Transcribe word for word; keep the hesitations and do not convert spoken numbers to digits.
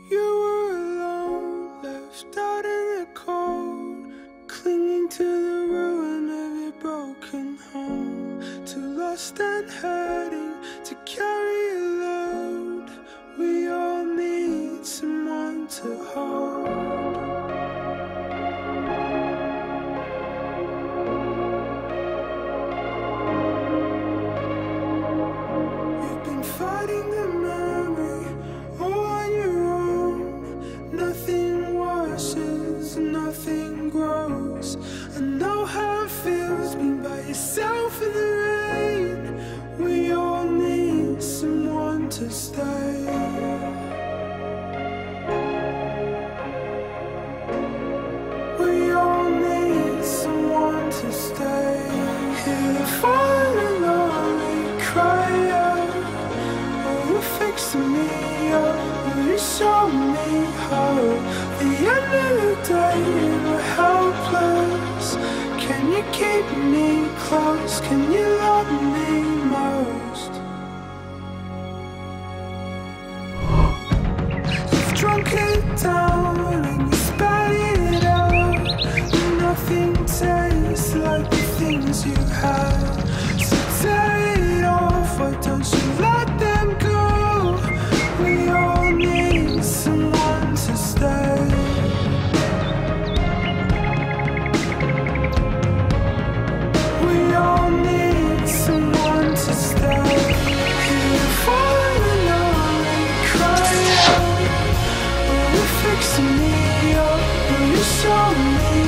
You were alone, left out in the cold, clinging to the ruin of your broken home. Too lost and hurting to carry a load. We all need someone to hold. You've been fighting the memory all on your own. Nothing washes, nothing grows. I know how it feels being by yourself in the rain. We all need someone to stay. We all need someone to stay. Hear the falling lonely cry out. Oh, you're fixing me up. Oh, you show me how. The end of the day, we're helpless. Can you keep me close? Can you love me most? You've drunk it down and you spat it out. Nothing tastes like the things you had. So tear it off, why don't you let them go? We all need someone to stay. We all need someone to stay. Hear the falling lonely cry out. Oh, you're fixing me up. Oh, you show me